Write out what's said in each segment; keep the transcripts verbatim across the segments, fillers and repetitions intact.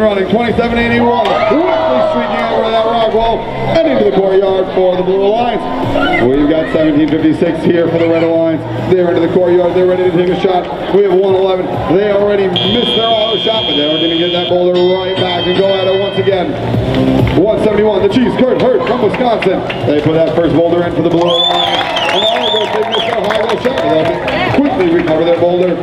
running. twenty-seven eighty-one. Quickly streaking over that rock wall and into the courtyard for the Blue Alliance. We've got seventeen fifty-six here for the Red Alliance. They're into the courtyard. They're ready to take a shot. We have one eleven. They already missed their auto shot, but they're going to get that boulder right back and go at it once again. one seventy-one. The Cheese Curd Herd from Wisconsin. They put that first boulder in for the Blue Alliance. And all of they missed their high goal shot. They'll quickly recover their boulder.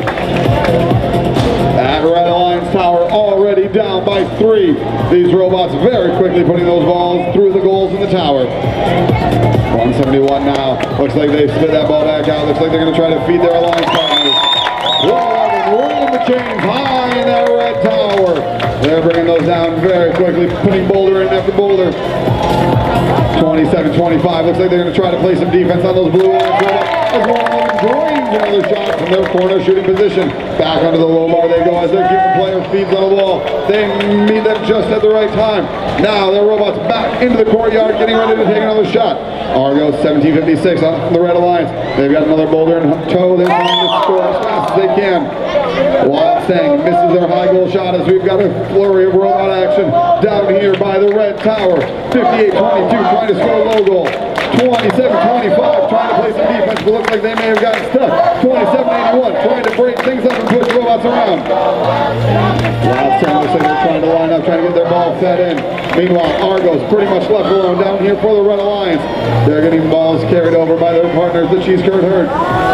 That Red Alliance tower already down by three. These robots very quickly putting those balls through the goals in the tower. one seventy-one now. Looks like they split that ball back out. Looks like they're going to try to feed their Alliance partners. one eleven rolling the chains high in that red tower. They're bringing those down very quickly, putting boulder in after boulder. twenty-seven twenty-five. Looks like they're going to try to play some defense on those Blue Alliance robots. As one eleven drains another shot from their corner shooting position. Back under the low bar they go as their keeper player feeds on the wall. They meet them just at the right time. Now their robots back into the courtyard, getting ready to take another shot. Argos seventeen fifty-six on the Red Alliance. They've got another boulder in tow. They're trying to score as fast as they can. Wild Stang misses their high goal shot as we've got a flurry of robot action down here by the red tower. fifty-eight twenty-two trying to score a low goal. twenty-seven twenty-five trying to play some defense, but looks like they may have gotten stuck. twenty-seven eighty-one trying to break things up and push robots around. Wild Stang looks like they're trying to line up, trying to get their ball fed in. Meanwhile, Argos pretty much left alone down here for the Red Alliance. They're getting balls carried over by their partners, the Cheese Curd Herd.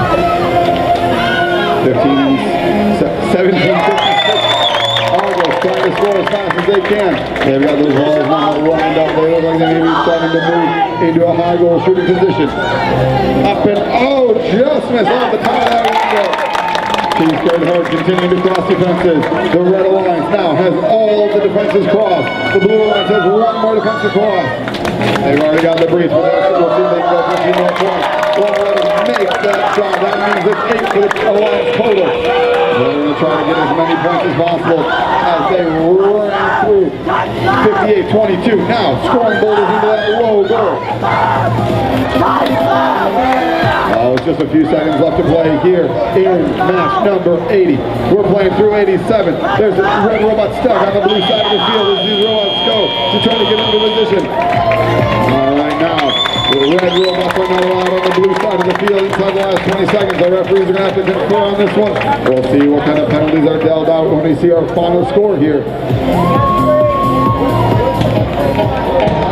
fifteen, seventeen fifty-six. Argos trying to score as fast as they can. They've got those balls now lined up. They look like they may be starting to move into a high goal shooting position. Up and oh, just missed off the top of that window. Cheese Curd Herd continuing to cross defenses. The Red Alliance now has all the defenses crossed. The Blue Alliance has one more defense to cross. They've already got the breach, but we'll see if they can go fifteen more points. Well, let them make that shot. That means it's eight for the Alliance total. They're going to try to get as many points as possible as they run through. fifty-eight twenty-two. Now scoring boulders into that low goal. Oh, it's just a few seconds left to play here in match number eighty. We're playing through eighty-seven. There's a red robot stuck on the blue side of the field as these robots go to try to get into position. All right, now the red robots are not allowed on the blue side of the field inside the last twenty seconds. Our referees are going to have to confer on this one. We'll see what kind of penalties are dealt out when we see our final score here.